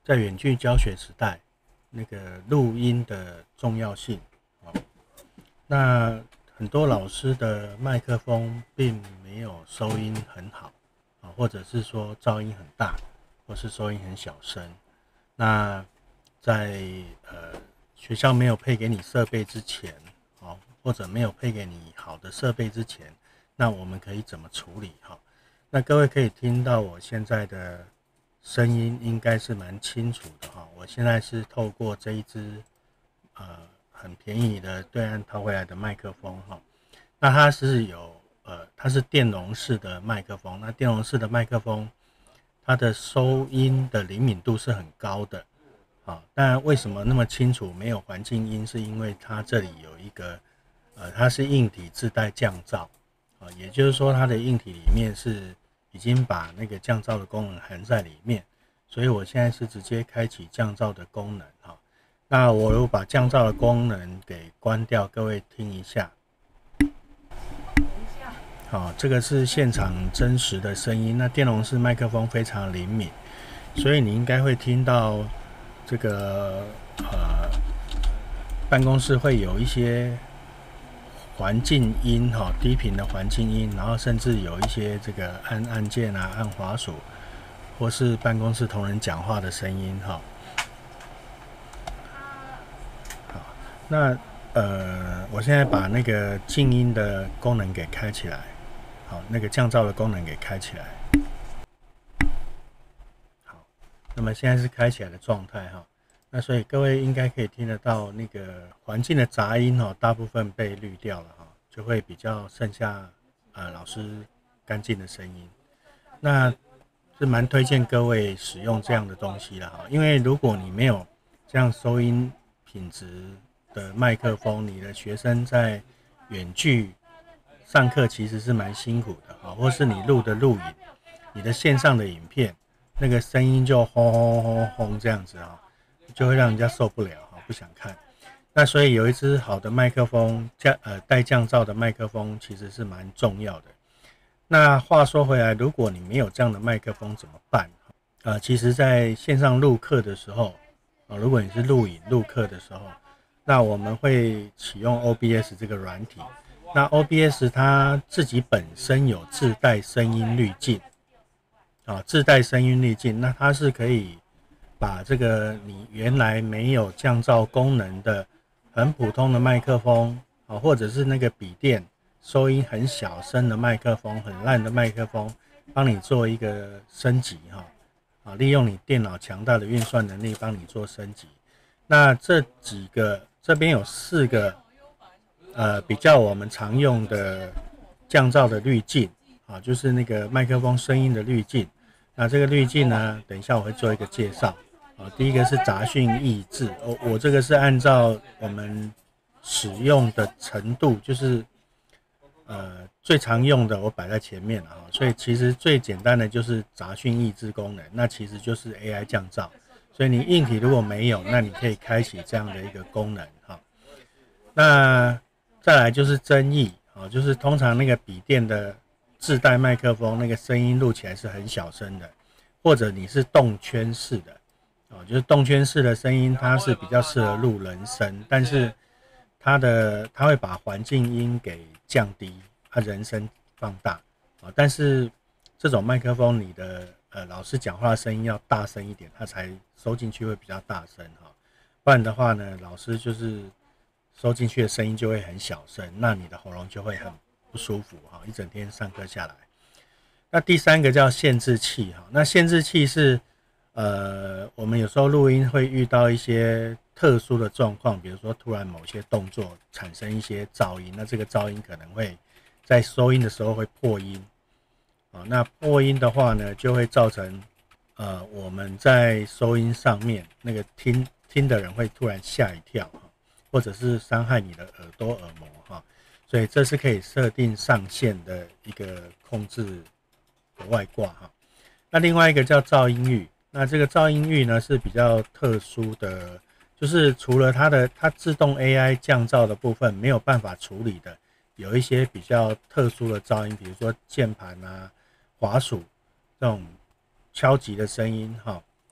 在远距教学时代，那个录音的重要性。那很多老师的麦克风并没有收音很好，或者是说噪音很大，或是收音很小声。那在学校没有配给你设备之前，或者没有配给你好的设备之前，那我们可以怎么处理？那各位可以听到我现在的声音应该是蛮清楚的哈。我现在是透过这一支很便宜的对岸掏回来的麦克风哈。那它是它是电容式的麦克风。那电容式的麦克风，它的收音的灵敏度是很高的。但为什么那么清楚没有环境音？是因为它这里有一个它是硬体自带降噪，也就是说它的硬体里面是已经把那个降噪的功能含在里面，所以我现在是直接开启降噪的功能。那我如果把降噪的功能给关掉，各位听一下。好，这个是现场真实的声音。那电容式麦克风非常灵敏，所以你应该会听到这个办公室会有一些环境音低频的环境音，然后甚至有一些这个按按键按滑鼠，或是办公室同仁讲话的声音好，那我现在把那个静音的功能给开起来，好，那个降噪的功能给开起来。好，那么现在是开起来的状态哈。那所以各位应该可以听得到那个环境的杂音大部分被滤掉了就会比较剩下老师干净的声音。那是蛮推荐各位使用这样的东西了因为如果你没有这样收音品质的麦克风，你的学生在远距上课其实是蛮辛苦的或是你录的录影，你的线上的影片那个声音就轰轰轰轰这样子就会让人家受不了不想看。那所以有一支好的麦克风带降噪的麦克风其实是蛮重要的。那话说回来，如果你没有这样的麦克风怎么办？其实在线上录课的时候如果你是录影录课的时候，那我们会启用 OBS 这个软体。那 OBS 它自己本身有自带声音滤镜自带声音滤镜，那它是可以把这个你原来没有降噪功能的很普通的麦克风或者是那个笔电收音很小声的麦克风，很烂的麦克风，帮你做一个升级利用你电脑强大的运算能力帮你做升级。那这边有4个比较我们常用的降噪的滤镜就是那个麦克风声音的滤镜。那这个滤镜呢，等一下我会做一个介绍第一个是杂讯抑制，我这个是按照我们使用的程度，就是最常用的我摆在前面了所以其实最简单的就是杂讯抑制功能，那其实就是 AI 降噪。所以你硬体如果没有，那你可以开启这样的一个功能那再来就是增益就是通常那个笔电的自带麦克风那个声音录起来是很小声的，或者你是动圈式的就是动圈式的声音，它是比较适合录人声，但是它会把环境音给降低，人声放大但是这种麦克风你的老师讲话的声音要大声一点，它才收进去会比较大声不然的话呢，老师就是收进去的声音就会很小声，那你的喉咙就会很不舒服一整天上课下来。那第3个叫限制器那限制器是我们有时候录音会遇到一些特殊的状况，比如说突然某些动作产生一些噪音，那这个噪音可能会在收音的时候会破音那破音的话呢，就会造成我们在收音上面那个听的人会突然吓一跳或者是伤害你的耳朵耳膜所以这是可以设定上限的一个控制的外挂那另外一个叫噪音域，那这个噪音域呢是比较特殊的，就是除了它自动 AI 降噪的部分没有办法处理的，有一些比较特殊的噪音，比如说键盘滑鼠这种敲击的声音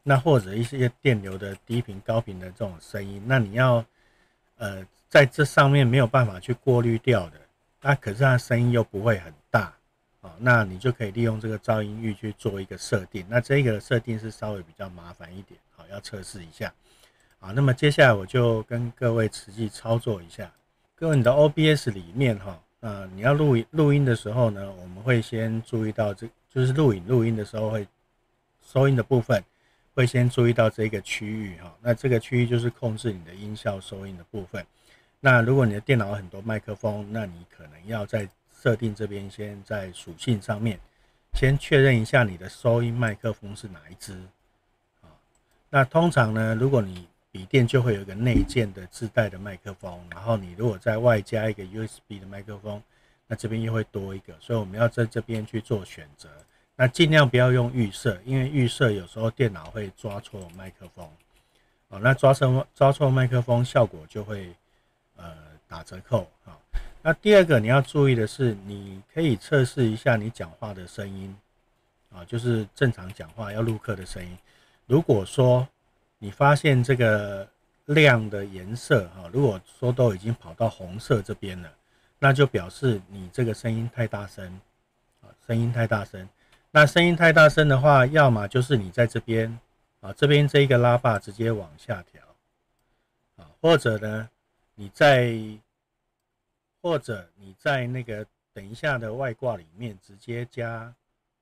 那或者一些电流的低频、高频的这种声音，那你要在这上面没有办法去过滤掉的，那可是它声音又不会很大，那你就可以利用这个噪音域去做一个设定。那这个设定是稍微比较麻烦一点，要测试一下。那么接下来我就跟各位实际操作一下。各位，你的 OBS 里面你要录音的时候呢，我们会先注意到就是录音的时候会收音的部分。会先注意到这个区域那这个区域就是控制你的音效收音的部分。那如果你的电脑有很多麦克风，那你可能要在设定这边先在属性上面先确认一下你的收音麦克风是哪一支。那通常呢，如果你笔电就会有一个内建的自带的麦克风，然后你如果再外加一个 USB 的麦克风，那这边又会多一个，所以我们要在这边去做选择。那尽量不要用预设，因为预设有时候电脑会抓错麦克风，那抓错麦克风效果就会打折扣。那第二个你要注意的是，你可以测试一下你讲话的声音，就是正常讲话要录课的声音。如果说你发现这个亮的颜色如果说都已经跑到红色这边了，那就表示你这个声音太大声，那声音太大声的话，要么就是你在这边这边这一个拉霸直接往下调或者呢你在那个等一下的外挂里面直接加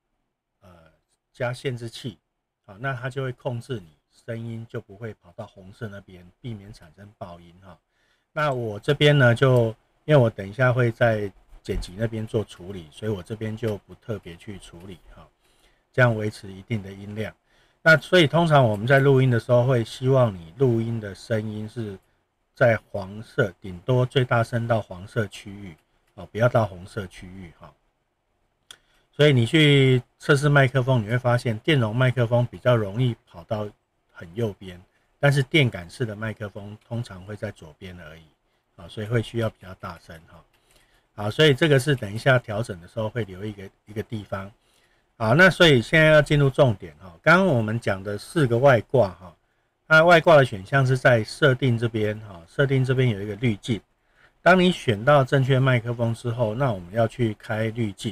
限制器那它就会控制你声音就不会跑到红色那边，避免产生爆音那我这边呢因为我等一下会在剪辑那边做处理，所以我这边就不特别去处理这样维持一定的音量。那所以通常我们在录音的时候会希望你录音的声音是在黄色，顶多最大声到黄色区域不要到红色区域所以你去测试麦克风，你会发现电容麦克风比较容易跑到很右边，但是电感式的麦克风通常会在左边而已所以会需要比较大声好，所以这个是等一下调整的时候会留一个地方。好，那所以现在要进入重点刚刚我们讲的4个外挂那外挂的选项是在设定这边设定这边有一个滤镜。当你选到正确麦克风之后，那我们要去开滤镜，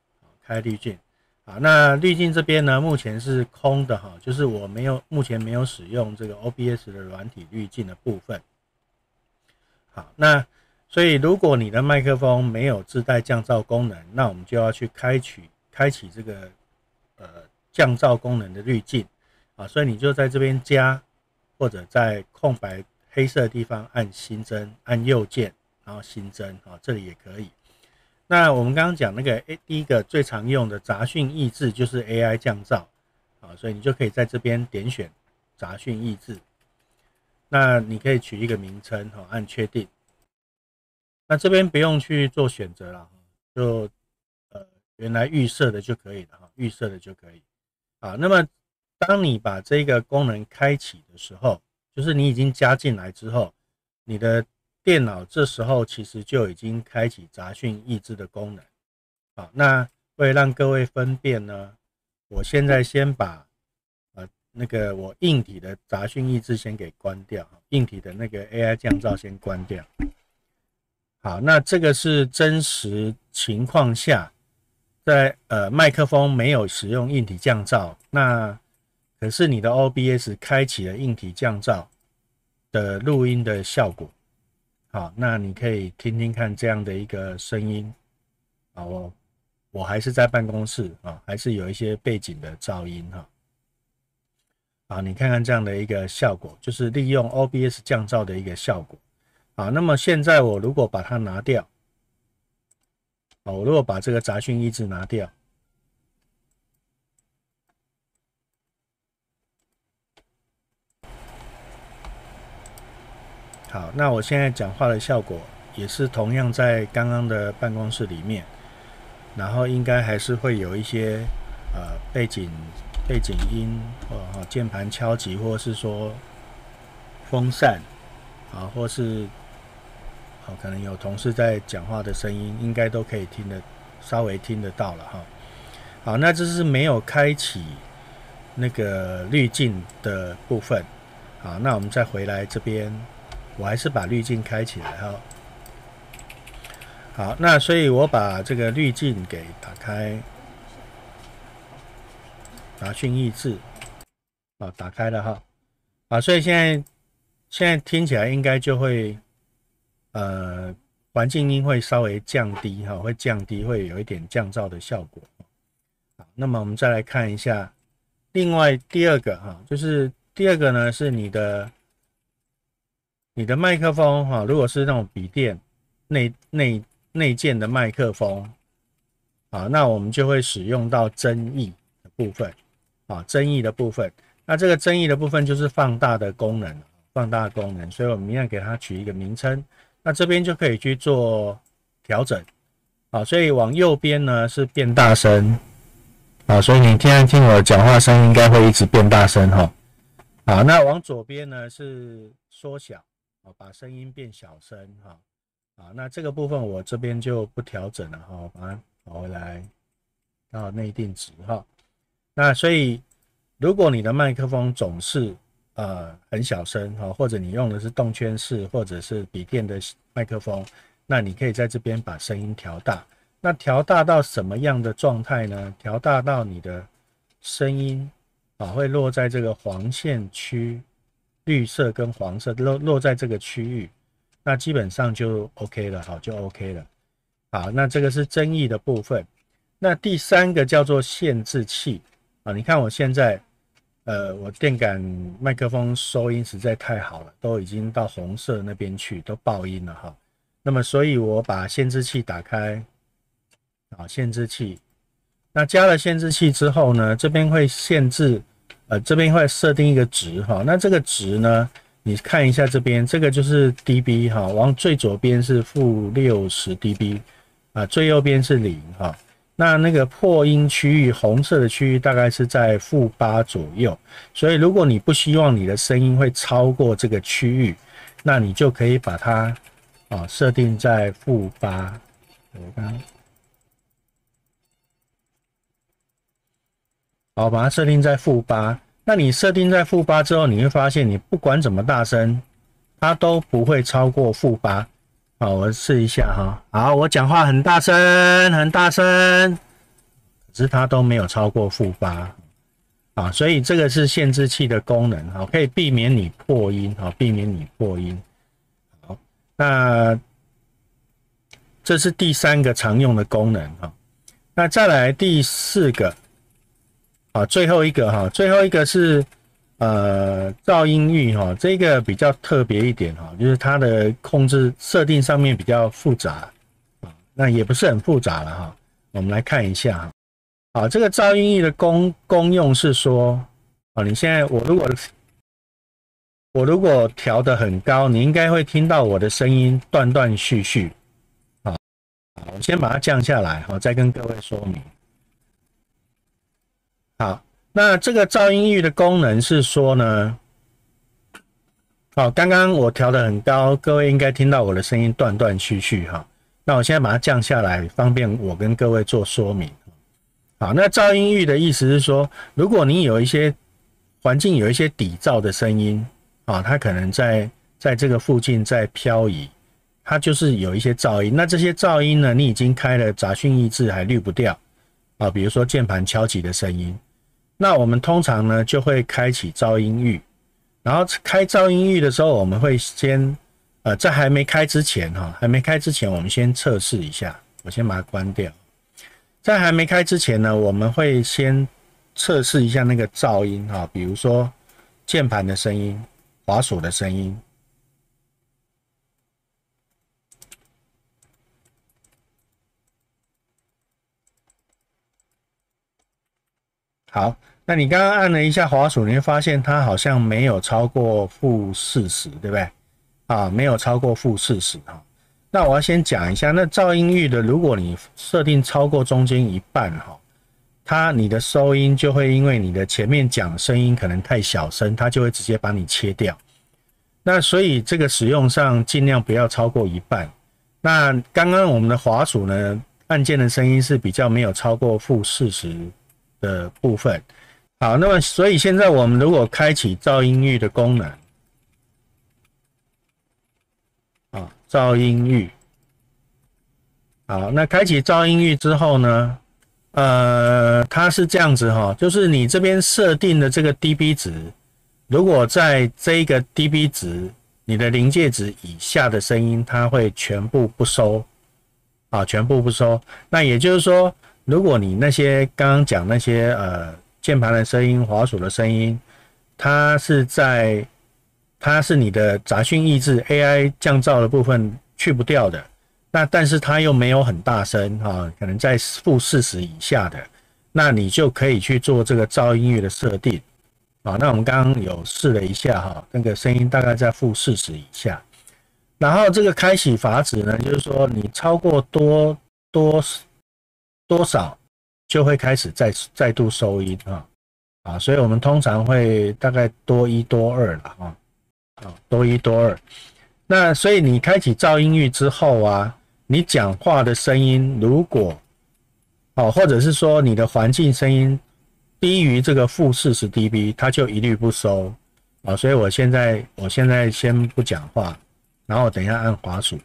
那滤镜这边呢目前是空的就是我目前没有使用这个 OBS 的软体滤镜的部分。好，那所以如果你的麦克风没有自带降噪功能，那我们就要去开启这个降噪功能的滤镜所以你就在这边加，或者在空白黑色的地方按新增，按右键然后新增这里也可以。那我们刚刚讲那个第一个最常用的杂讯抑制就是 AI 降噪所以你就可以在这边点选杂讯抑制，那你可以取一个名称按确定。那这边不用去做选择了，就原来预设的就可以了那么当你把这个功能开启的时候，就是你已经加进来之后，你的电脑这时候其实就已经开启杂讯抑制的功能那为了让各位分辨呢，我现在先把那个我硬体的杂讯抑制先给关掉，硬体的那个 AI 降噪先关掉。好，那这个是真实情况下，在麦克风没有使用硬体降噪，那可是你的 OBS 开启了硬体降噪的录音的效果。好，那你可以听听看这样的一个声音我还是在办公室还是有一些背景的噪音你看看这样的一个效果，就是利用 OBS 降噪的一个效果。好，那么现在我如果把它拿掉我如果把这个杂讯抑制拿掉，好，那我现在讲话的效果也是同样在刚刚的办公室里面，然后应该还是会有一些背景音键盘敲击，或是说风扇或是可能有同事在讲话的声音，应该都可以稍微听得到了好，那这是没有开启那个滤镜的部分。好，那我们再回来这边，我还是把滤镜开起来哈。好，那所以我把这个滤镜给打开，达讯抑制，好，打开了哈。啊，所以现在听起来应该就会，环境音会稍微降低哈，会降低，会有一点降噪的效果。好，那么我们再来看一下，另外第二个哈，就是第二个呢是你的麦克风哈，如果是那种笔电内建的麦克风，好，那我们就会使用到增益的部分，啊，增益的部分。那这个增益的部分就是放大的功能，所以我们一样给它取一个名称。那这边就可以去做调整，好，所以往右边呢是变大声，好，所以你现在听我讲话声应该会一直变大声哈。好，那往左边呢是缩小，把声音变小声哈。好，那这个部分我这边就不调整了哈，把它跑回来到内定值哈。那所以如果你的麦克风总是很小声哈，或者你用的是动圈式或者是笔电的麦克风，那你可以在这边把声音调大。那调大到什么样的状态呢？调大到你的声音会落在这个黄线区，绿色跟黄色落在这个区域，那基本上就 OK 了，好，就 OK 了。好，那这个是增益的部分。那第三个叫做限制器啊，你看我现在我电感麦克风收音实在太好了，都已经到红色那边去，都爆音了哈。那么所以我把限制器打开，好，限制器。那加了限制器之后呢，这边会限制，这边会设定一个值哈。那这个值呢，你看一下这边，这个就是 dB 哈，往最左边是-60 dB 啊，最右边是0哈。那个破音区域，红色的区域大概是在-8左右，所以如果你不希望你的声音会超过这个区域，那你就可以把它设定在-8。好，把它设定在-8。那你设定在-8之后，你会发现你不管怎么大声，它都不会超过-8。好，我试一下哈。好，我讲话很大声，很大声，可是它都没有超过-8。啊，所以这个是限制器的功能，好，可以避免你破音，好，避免你破音。好，那这是第三个常用的功能哈。那再来第四个，啊，最后一个是噪音域哈，这个比较特别一点哈，就是它的控制设定上面比较复杂啊，那也不是很复杂了哈。我们来看一下哈，好，这个噪音域的功用是说，啊，你现在我如果调得很高，你应该会听到我的声音断断续续，好，我先把它降下来，好，再跟各位说明。好，那这个噪音域的功能是说呢，好，刚刚我调得很高，各位应该听到我的声音断断续续哈。那我现在把它降下来，方便我跟各位做说明。好，那噪音域的意思是说，如果你有一些环境有一些底噪的声音啊，它可能在这个附近在漂移，它就是有一些噪音。那这些噪音呢，你已经开了杂讯抑制还滤不掉啊，比如说键盘敲击的声音。那我们通常呢就会开启噪音域，然后开噪音域的时候，我们会先在还没开之前我们先测试一下，我先把它关掉。在还没开之前呢，我们会先测试一下那个噪音哈，比如说键盘的声音、滑鼠的声音。好，那你刚刚按了一下滑鼠，你会发现它好像没有超过-40，对不对？啊，没有超过-40哈。那我要先讲一下，那噪音域的，如果你设定超过中间一半哈，你的收音就会因为你的前面讲声音可能太小声，它就会直接把你切掉。那所以这个使用上尽量不要超过一半。那刚刚我们的滑鼠呢，按键的声音是比较没有超过-40的部分， 好，那么所以现在我们如果开启噪音域的功能，啊，噪音域，好，那开启噪音域之后呢，它是这样子哈，就是你这边设定的这个 dB 值，如果在这一个 dB 值，你的临界值以下的声音，它会全部不收，啊，全部不收。那也就是说，如果你那些刚刚讲那些键盘的声音、滑鼠的声音，它是你的杂讯抑制 AI 降噪的部分去不掉的。那但是它又没有很大声啊，可能在-40以下的，那你就可以去做这个噪音域的设定啊。那我们刚刚有试了一下哈，那个声音大概在-40以下。然后这个开启阀值呢，就是说你超过多少就会开始再度收音啊，所以我们通常会大概多1多2了多1多2。那所以你开启噪音域之后啊，你讲话的声音如果或者是说你的环境声音低于这个-40 dB， 它就一律不收所以我现在先不讲话，然后我等一下按滑鼠。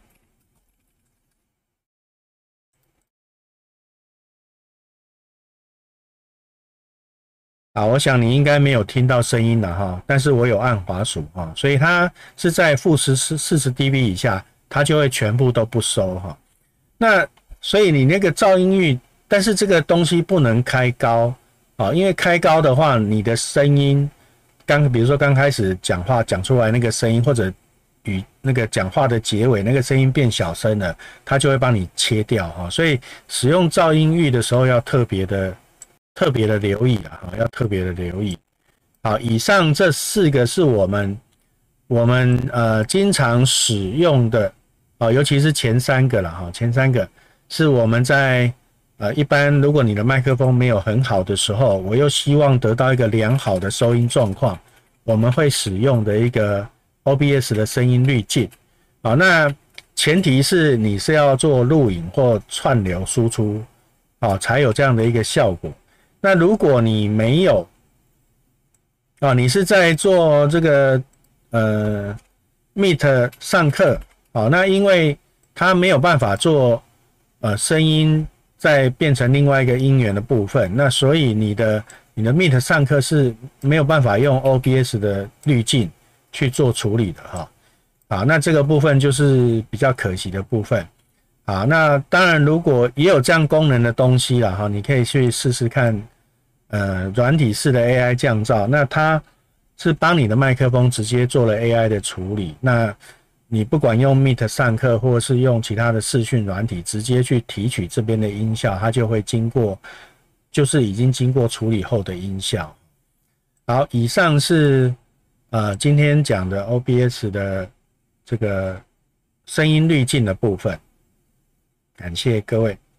我想你应该没有听到声音了哈，但是我有按滑鼠所以它是在-40 dB 以下，它就会全部都不收那所以你那个噪音域，但是这个东西不能开高因为开高的话，你的声音比如说刚开始讲话讲出来那个声音，或者与那个讲话的结尾那个声音变小声了，它就会帮你切掉所以使用噪音域的时候要特别的留意要特别的留意。好，以上这4个是我们经常使用的尤其是前3个了前3个是我们在一般如果你的麦克风没有很好的时候，我又希望得到一个良好的收音状况，我们会使用的一个 OBS 的声音滤镜那前提是你是要做录影或串流输出才有这样的一个效果。那如果你没有你是在做这个Meet 上课那因为它没有办法做声音再变成另外一个音源的部分，那所以你的 Meet 上课是没有办法用 OBS 的滤镜去做处理的那这个部分就是比较可惜的部分那当然如果也有这样功能的东西啦你可以去试试看软体式的 AI 降噪，那它是帮你的麦克风直接做了 AI 的处理，那你不管用 Meet 上课或是用其他的视讯软体直接去提取这边的音效，它就会就是已经经过处理后的音效。好，以上是今天讲的 OBS 的这个声音滤镜的部分，感谢各位。